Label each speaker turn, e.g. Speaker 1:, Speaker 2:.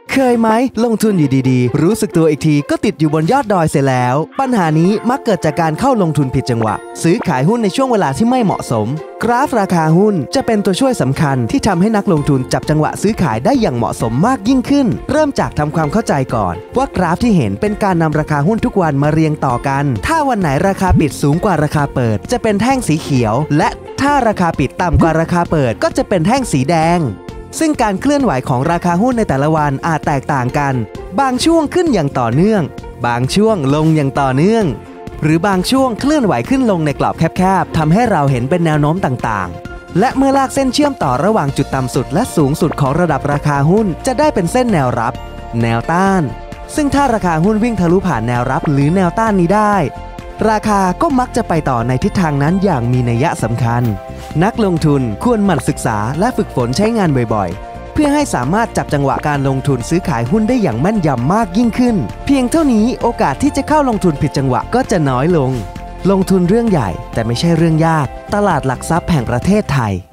Speaker 1: เคยไหมลงทุนอยู่ดีๆรู้สึกตัวอีกทีก็ติดอยู่บนยอดดอยเสียแล้วปัญหานี้มักเกิดจากการเข้าลงทุนผิดจังหวะซื้อขายหุ้นในช่วงเวลาที่ไม่เหมาะสมกราฟราคาหุ้นจะเป็นตัวช่วยสำคัญที่ทำให้นักลงทุนจับจังหวะซื้อขายได้อย่างเหมาะสมมากยิ่งขึ้นเริ่มจากทำความเข้าใจก่อนว่ากราฟที่เห็นเป็นการนำราคาหุ้นทุกวันมาเรียงต่อกันถ้าวันไหนราคาปิดสูงกว่าราคาเปิดจะเป็นแท่งสีเขียวและถ้าราคาปิดต่ำกว่าราคาเปิดก็จะเป็นแท่งสีแดงซึ่งการเคลื่อนไหวของราคาหุ้นในแต่ละวันอาจแตกต่างกันบางช่วงขึ้นอย่างต่อเนื่องบางช่วงลงอย่างต่อเนื่องหรือบางช่วงเคลื่อนไหวขึ้นลงในกรอบแคบๆทำให้เราเห็นเป็นแนวโน้มต่างๆและเมื่อลากเส้นเชื่อมต่อระหว่างจุดต่ำสุดและสูงสุดของระดับราคาหุ้นจะได้เป็นเส้นแนวรับแนวต้านซึ่งถ้าราคาหุ้นวิ่งทะลุผ่านแนวรับหรือแนวต้านนี้ได้ราคาก็มักจะไปต่อในทิศทางนั้นอย่างมีนัยสำคัญนักลงทุนควรหมั่นศึกษาและฝึกฝนใช้งานบ่อยๆเพื่อให้สามารถจับจังหวะการลงทุนซื้อขายหุ้นได้อย่างแม่นยำมากยิ่งขึ้นเพียงเท่านี้โอกาสที่จะเข้าลงทุนผิดจังหวะก็จะน้อยลงลงทุนเรื่องใหญ่แต่ไม่ใช่เรื่องยากตลาดหลักทรัพย์แห่งประเทศไทย